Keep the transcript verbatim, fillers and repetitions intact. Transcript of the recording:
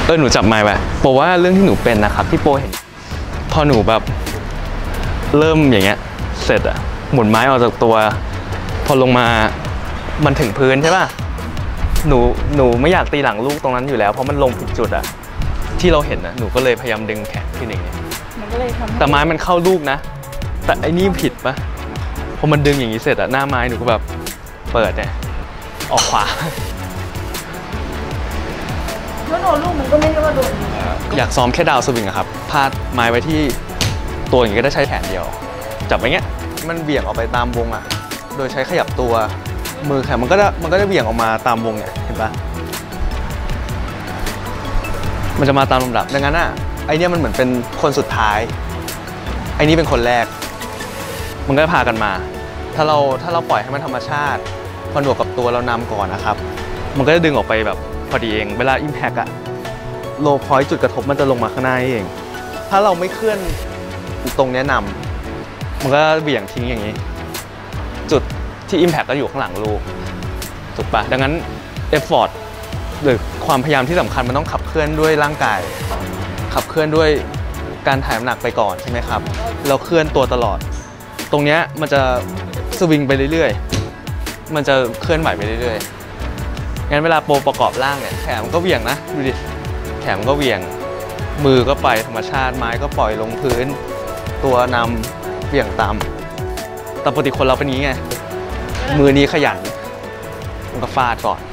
เออหนูจับไม้ไปโปว่าเรื่องที่หนูเป็นนะครับที่โปเห็นพอหนูแบบเริ่มอย่างเงี้ยเสร็จอะหมุนไม้ออกจากตัวพอลงมามันถึงพื้นใช่ป่ะหนูหนูไม่อยากตีหลังลูกตรงนั้นอยู่แล้วเพราะมันลงผิดจุดอะที่เราเห็นนะหนูก็เลยพยายามดึงแขนขึ้นอย่างเงี้ยมันก็เลยทำแต่ไม้มันเข้าลูกนะแต่ไอ้นี่ผิดปะพอมันดึงอย่างนี้เสร็จอะหน้าไม้หนูก็แบบเปิดเนี่ยออกขวาแล้วโดนลูกมันก็ไม่ได้ว่าโดนอยากซ้อมแค่ดาวสวิงอะครับพาดไม้ไว้ที่ตัวอย่างนี้ก็ได้ใช้แขนเดียวจับไว้เงี้ยมันเบี่ยงออกไปตามวงอะโดยใช้ขยับตัวมือแขนมันก็ได้มันก็ได้เบี่ยงออกมาตามวงเนี่ยเห็นปะมันจะมาตามลำดับดังนั้นอะไอเนี้ยมันเหมือนเป็นคนสุดท้ายไอนี้เป็นคนแรกมันก็พากันมาถ้าเราถ้าเราปล่อยให้มันธรรมชาติผนวกกับตัวเรานำก่อนนะครับมันก็จะดึงออกไปแบบพอดีเองเวลา impact อะโลพอยต์จุดกระทบมันจะลงมาข้างหน้าเองถ้าเราไม่เคลื่อนตรงนี้นำมันก็เบี่ยงทิ้งอย่างนี้จุดที่ impact ก็อยู่ข้างหลังลูกถูกปะดังนั้น effort หรือความพยายามที่สำคัญมันต้องขับเคลื่อนด้วยร่างกายขับเคลื่อนด้วยการถ่ายน้ำหนักไปก่อนใช่ไหมครับเราเคลื่อนตัวตลอดตรงนี้มันจะสวิงไปเรื่อยๆมันจะเคลื่อนไหวไปเรื่อยๆงั้นเวลาโปรประกอบร่างเนี่ยแขนมันก็เบี่ยงนะดูดิแขนมันก็เบี่ยงมือก็ไปธรรมชาติไม้ก็ปล่อยลงพื้นตัวนำเบี่ยงตามแต่ปกติคนเราเป็นอย่างนี้ไงมือนี้ขยันมันก็ฟาดก่อน